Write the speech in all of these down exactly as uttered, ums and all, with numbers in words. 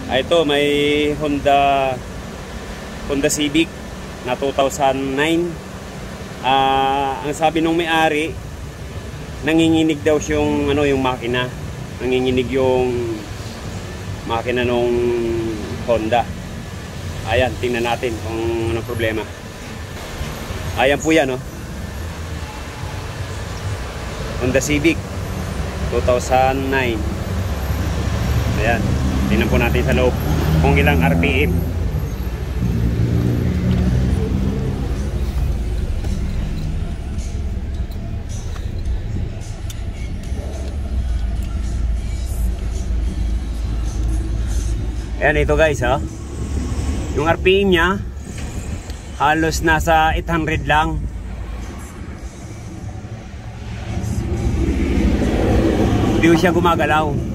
Ah, ito may Honda Honda Civic na two thousand nine. Ah, ang sabi nung may-ari, nanginginig daw yung ano yung makina. Nanginginig yung makina nung Honda. Ayan, tingnan natin kung anong problema. Ayan po yan, oh. Honda Civic two thousand nine. Ayan, tingnan po natin sa loob kung ilang R P M. Ayan, ito guys, ha. Yung R P M nya halos nasa eight hundred lang. Hindi siya gumagalaw.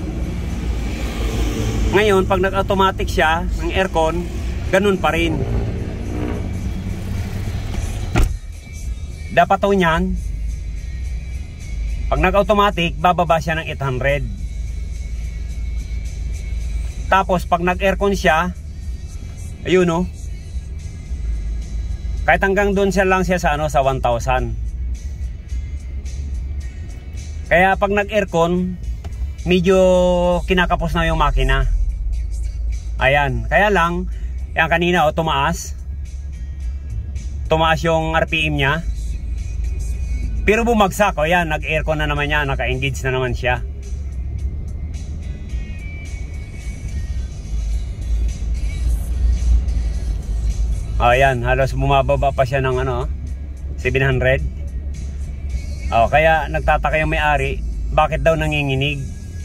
Ngayon, pag nag-automatic siya ng aircon, ganun pa rin. Dapat to niyan, pag nag-automatic, bababa siya ng eight hundred. Tapos, pag nag-aircon siya, ayun, oh. Kahit hanggang doon siya lang siya sa, ano, sa one thousand. Kaya pag nag-aircon, medyo kinakapos na yung makina. Ayan, kaya lang, yan kanina, oh, tumaas. Tumaas yung R P M niya. Pero bumagsak, oh, yan, nag-aircon na naman niya, naka-engage na naman siya. Ayan, halos bumababa pa siya ng ano, seven hundred. Oh, kaya nagtataka yung may-ari, bakit daw nanginginig?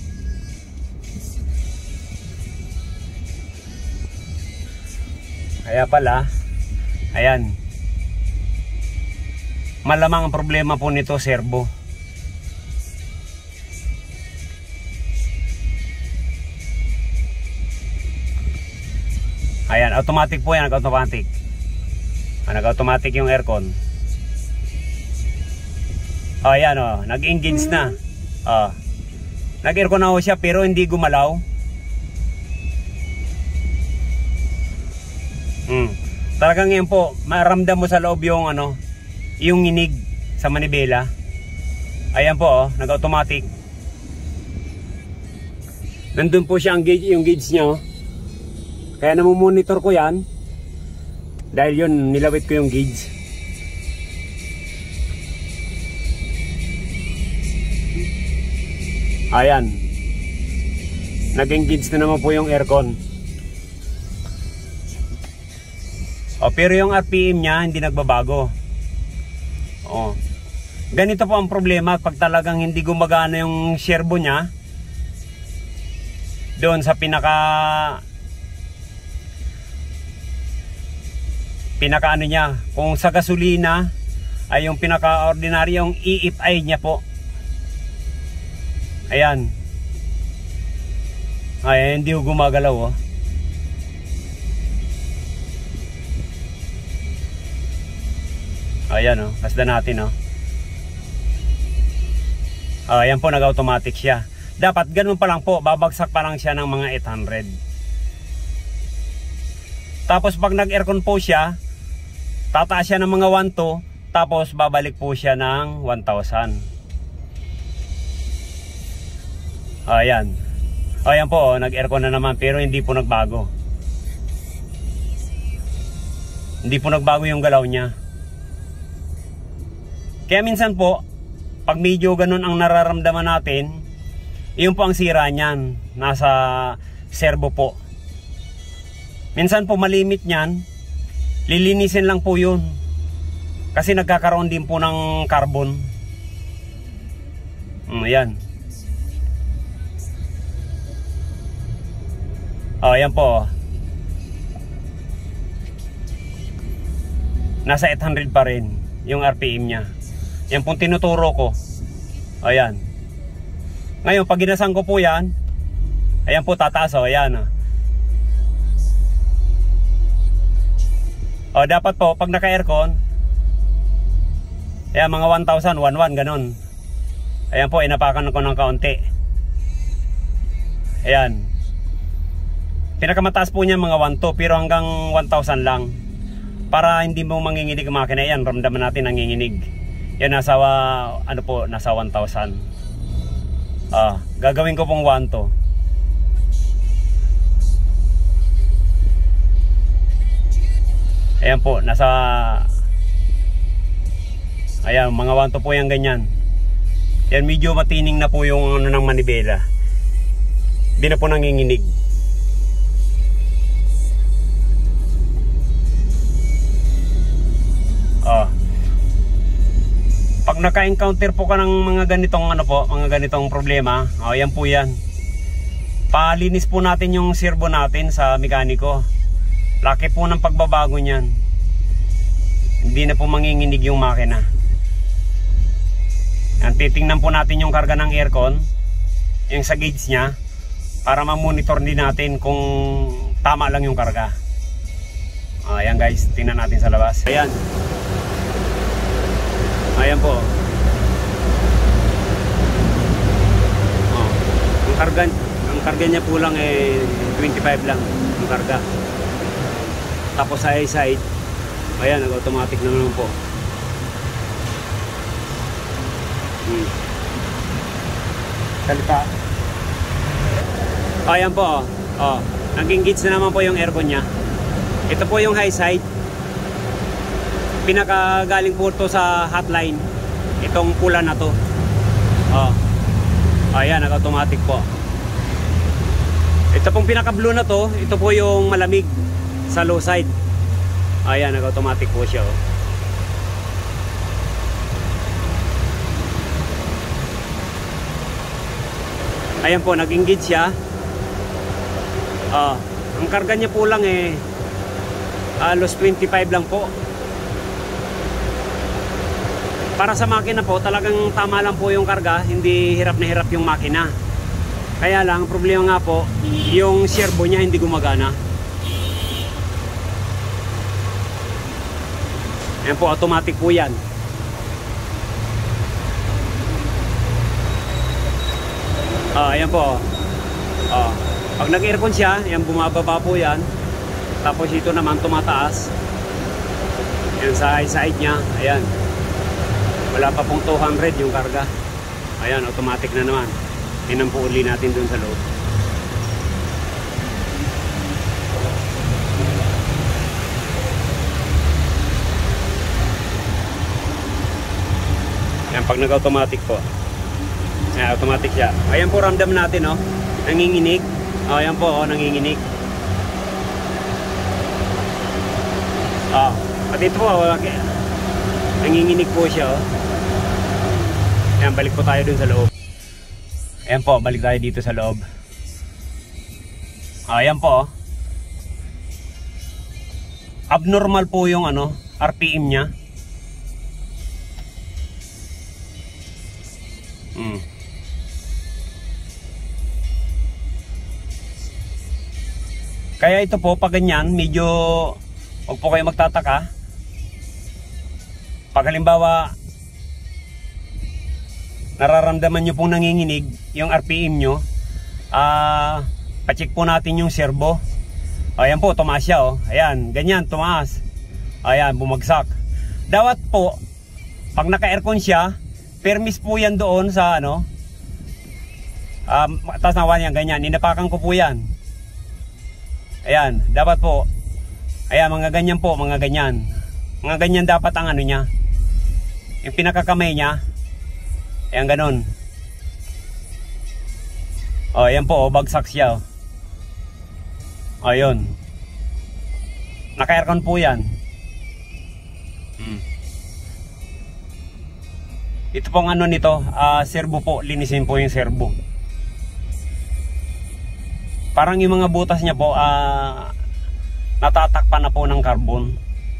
Kaya pala, ayan, malamang ang problema po nito, servo. Ayan, automatic po yan, nag-automatic. Ah, nag-automatic yung aircon. Oh, ayan, oh, nag-engage na. Oh, nag-aircon na ho siya pero hindi gumalaw. Hmm. Talagang ngayon po, maramdam mo sa loob yung ano, yung nginig sa manibela. Ayan po, oh, nag-automatic. Nandun po siya ang gauge, yung gauge niya, oh. Kaya namumonitor ko yan. Dahil yun, nilawit ko yung gauge. Ayan. Nag-engage na naman po yung aircon. O, pero yung R P M niya hindi nagbabago. O, ganito po ang problema pag talagang hindi gumagana yung servo niya. Doon sa pinaka pinaka ano niya, kung sa gasolina ay yung pinaka ordinary yung E F I niya po. Ayan. Ay, hindi ko gumagalaw, oh. Ayan, oh, kasda natin, oh. Oh, ayan po, nag-automatic siya. Dapat ganun pa lang po, babagsak pa lang siya ng mga eight hundred. Tapos pag nag-aircon po siya, tataas siya ng mga one two, tapos babalik po siya ng one thousand. Ayan. Ayan po, oh, nag-aircon na naman pero hindi po nagbago. Hindi po nagbago yung galaw niya. Kaya minsan po, pag medyo ganun ang nararamdaman natin, yun po ang sira niyan. Nasa servo po. Minsan po malimit niyan, lilinisin lang po yun. Kasi nagkakaroon din po ng carbon. Ayan. O, ayan po. Nasa eight hundred pa rin yung R P M niya. Yan pong tinuturo ko. Ayan. Ngayon, pag ginasang ko po yan, ayan po, tataas, o. Ayan. O, dapat po, pag naka-aircon, ayan, mga one thousand, one one, ganun. Ayan po, inapakan ko ng kaunti. Ayan. Pinakamataas po niya mga one two, pero hanggang one thousand lang. Para hindi mo manginginig ang makina yan, ramdaman natin nanginginig. Yan nasa uh, ano po, nasa one thousand. Ah, gagawin ko pong one two. Ayan po, nasa ayan, mga one two po yan ganyan. Yan, medyo matining na po yung ano ng manibela. Hindi na po nanginginig. Oh. Pag naka-encounter po ka ng mga ganitong ano po, mga ganitong problema, oh, yan po yan. Palinis po natin yung servo natin sa mekaniko. Laki po ng pagbabago niyan. Hindi na po manginginig yung makina. Yan, titingnan po natin yung karga ng aircon, yung sa gauge niya, para ma-monitor din natin kung tama lang yung karga. Ayan guys, tingnan natin sa labas. Ayan. Ayan po. Oh, ang karga, ang karga niya po lang eh twenty-five lang ang karga. Tapos sa side, ayan, nag-automatic na naman po. Hmm. Salita. Ayan po, oh. Oh, nag-engage na naman po yung aircon niya. Ito po yung high side. Pinakagaling po ito sa hotline. Itong pula na to. Oh. Ayan, nag-automatic po. Ito pong pinaka-blue na to, ito po yung malamig sa low side. Ayan, nag-automatic po siya. Oh. Ayan po, nag-engage siya. Oh, ang karga niya po lang eh halos twenty-five lang po. Para sa makina po, talagang tama lang po yung karga, hindi hirap na hirap yung makina. Kaya lang, problema nga po, yung servo niya hindi gumagana. Ayan po, automatic po yan. Ah, ayan po. Ah, pag nag-aircon siya, ayan, bumababa po yan. Tapos ito naman tumataas. Ayan sa side niya, ayan. Wala pa pong two hundred yung karga. Ayan, automatic na naman. Tingnan po uli natin dun sa loob. Ayan, pag nag-automatic po. Ayan, automatic siya. Ayan po, ramdam natin, oh. Nanginginig. Oh, ayan po, oh, nanginginig. Oh, at ito po, okay. Nanginginig po siya, oh. Ayan, balik po tayo dun sa loob. Ayan po, balik tayo dito sa loob. Ayan po, oh. Abnormal po yung ano, R P M niya. Hmm. Kaya ito po, pag ganyan, medyo huwag po kayo magtataka. Pag halimbawa nararamdaman nyo pong nanginginig yung R P M nyo, uh, pacheck po natin yung servo. Ayan po, tumaas siya, oh. Ayan, ganyan, tumaas. Ayan, bumagsak. Dapat po, pag naka-aircon siya, permis po yan doon sa ano, um, taas na yan, ganyan, ninapakan ko po yan. Ayan, dapat po, ayan, mga ganyan po, mga ganyan. Mga ganyan dapat ang ano niya, yung pinakakamay niya. Ayan, ganun. O, ayan po, oh, bagsak siya, oh. Ayun. Naka-aircon po yan. Hmm. Ito pong ano nito, uh, servo po, linisin po yung servo. Parang yung mga butas niya po, uh, natatakpan na po ng carbon.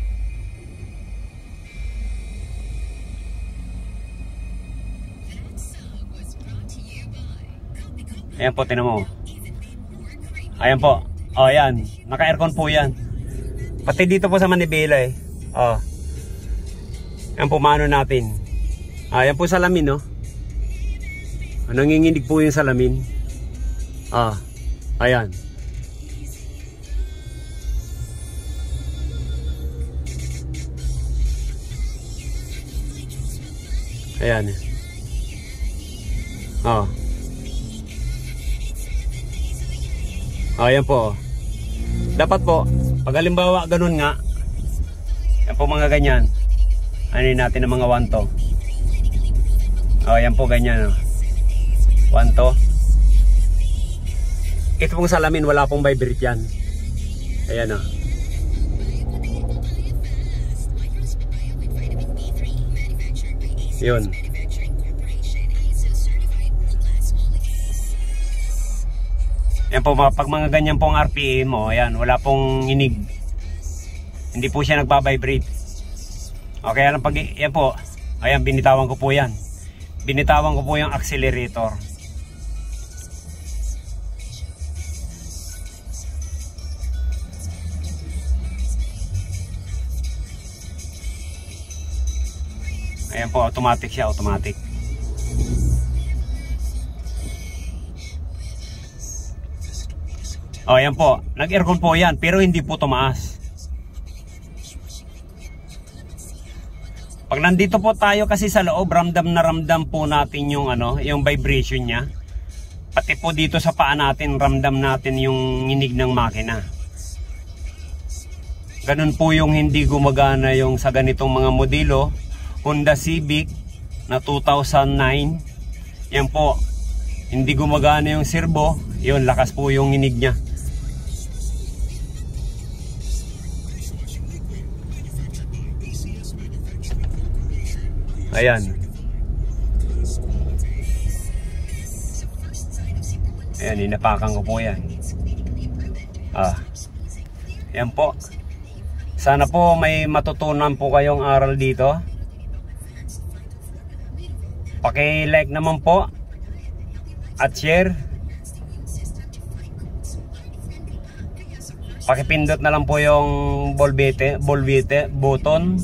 Ayan po, tinan mo. Ayan po. O, ayan. Naka-aircon po yan. Pati dito po sa manibela eh. O. Ayan po, maano natin. Ayan po salamin, no? Nanginginig po yung salamin. Ah, ayan. Ayan. Oh. Oh, yan po. Dapat po, pag halimbawa ganun nga, yan po mga ganyan. Ano natin ng mga one to. Oh, yan po ganyan. Oh. one to. Ito pong salamin, wala pong vibrate yan. Ayan o. Oh. Yun. Yan po, pag mga ganyan pong R P M mo, ayan, wala pong inig. Hindi po siya nagbabibrate. Okay, yan pag, yan po. Ayan, binitawan ko po yan. Binitawan ko po yung accelerator. Ayan po, automatic siya, automatic. O, ayan po, nag-aircon po yan, pero hindi po tumaas. Pag nandito po tayo kasi sa loob, ramdam na ramdam po natin yung ano, yung vibration niya. Pati po dito sa paa natin, ramdam natin yung nginig ng makina. Ganun po yung hindi gumagana yung sa ganitong mga modelo. Honda Civic na two thousand nine. Yan po, hindi gumagana yung servo. Yun, lakas po yung nginig niya. Ayan. Ayan, inapakan ko po yan. Ah. Yan po. Sana po may matutunan po kayong aral dito. Paki-like naman po at share. Pakipindot na lang po yung bolbete, bolbete button.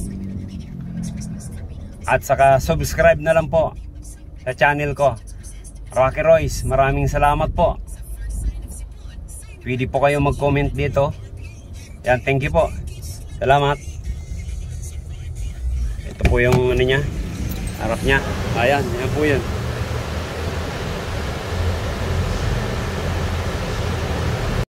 At saka subscribe na lang po sa channel ko, Rocky Royce. Maraming salamat po. Pwede po kayo mag-comment dito. Yan, thank you po. Salamat. Ito po yung ano niya, harap niya. Ayan, yan po yun.